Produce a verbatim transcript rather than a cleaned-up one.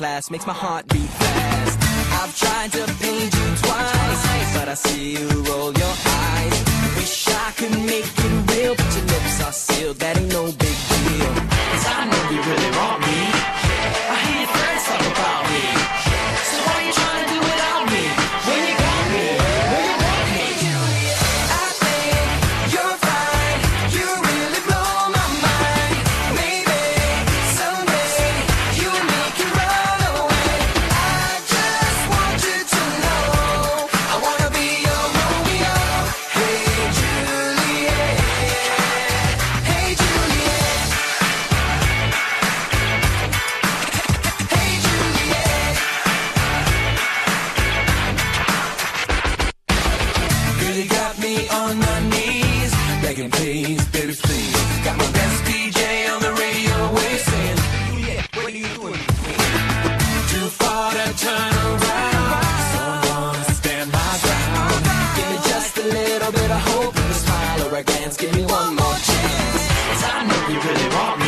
flash makes my heart beat fast. I've tried to paint you twice, but I see you roll your eyes. Wish I could make it real, but your lips are sealed. That ain't no big deal, 'cause I know you really want me. I hear your friends talk about me. So why you trying to do without me when you got me? When you want me? I think you're fine. You really blow my mind. Maybe someday you and me can run away. I just want you to know I wanna be your Romeo. Hey Juliet, hey Juliet, hey Juliet. Girl, you got me on my knees, begging please, baby please. Got my best D J on the radio wave saying, Juliet, what are you doing? Too far to turn around, so I'm gonna stand my ground. Give me just a little bit of hope, a smile or a glance. Give me one more chance, 'cause I know you really want me.